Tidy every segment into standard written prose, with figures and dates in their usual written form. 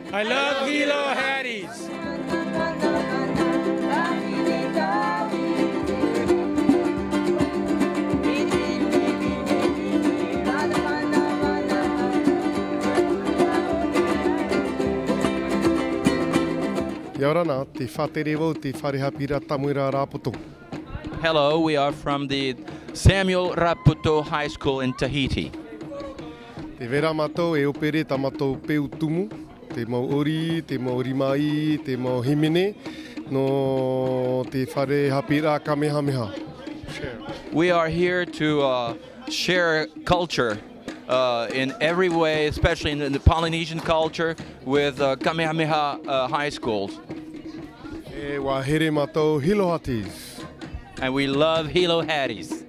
I love Hilo Hatties. Yaurana, te whaterewo, te wharehapira tamuira Rapoto. Hello, we are from the Samuel Raputo High School in Tahiti. Te vera matou e opere ta matou peu tumu, te Maori, te Maori mai, te mau himene, no te wharehapira Kamehameha. We are here to share culture in every way, especially in the Polynesian culture with Kamehameha High Schools. E wā here matou Hilo Hatties. And we love Hilo Hatties.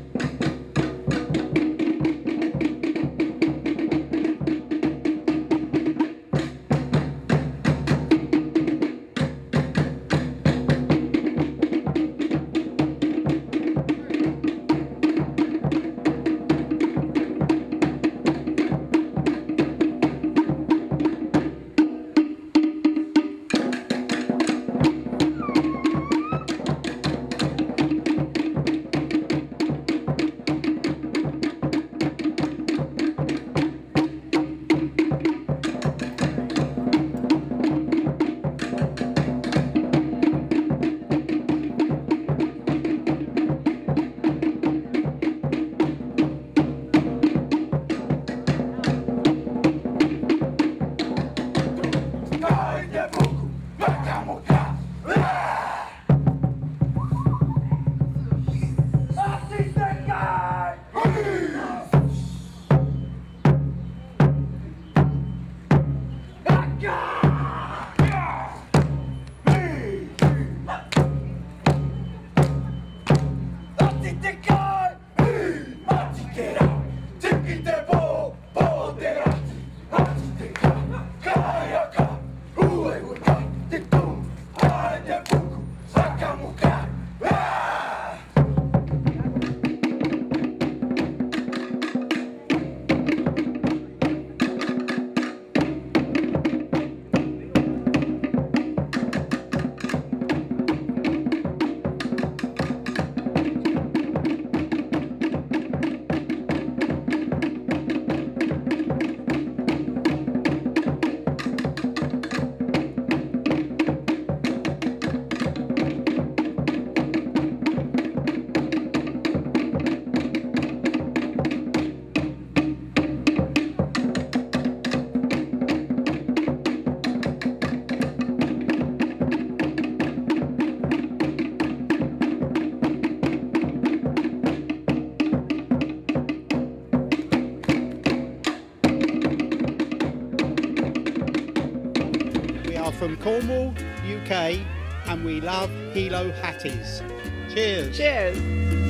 From Cornwall, UK, and we love Hilo Hatties. Cheers. Cheers.